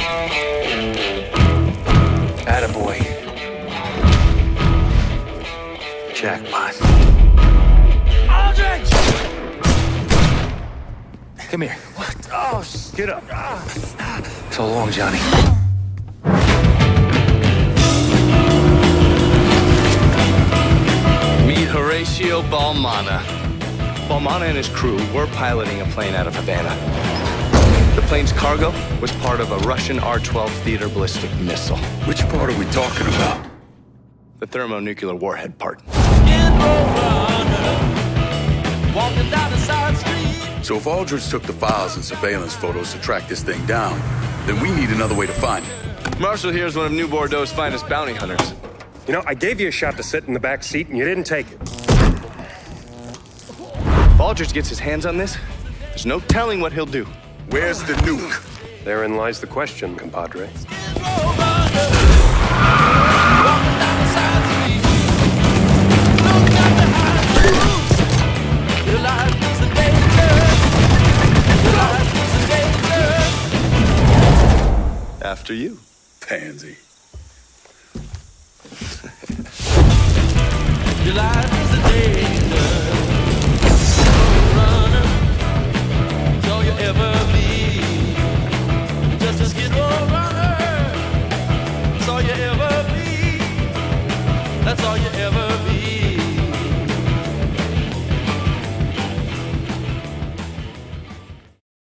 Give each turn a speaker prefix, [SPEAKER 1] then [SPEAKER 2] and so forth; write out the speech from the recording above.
[SPEAKER 1] Attaboy. Jackpot. Aldridge! Come here. What? Oh, get up. So long, Johnny.
[SPEAKER 2] Meet Horatio Balmana. Balmana and his crew were piloting a plane out of Havana. The plane's cargo was part of a Russian R-12 theater ballistic missile.
[SPEAKER 3] Which part are we talking about?
[SPEAKER 2] The thermonuclear warhead part.
[SPEAKER 3] So if Aldridge took the files and surveillance photos to track this thing down, then we need another way to find it.
[SPEAKER 2] Marshall here is one of New Bordeaux's finest bounty hunters.
[SPEAKER 4] You know, I gave you a shot to sit in the back seat, and you didn't take it.
[SPEAKER 2] If Aldridge gets his hands on this, there's no telling what he'll do.
[SPEAKER 3] Where's the nuke?
[SPEAKER 4] Therein lies the question, compadre.
[SPEAKER 2] After you.
[SPEAKER 3] Pansy.
[SPEAKER 5] Your life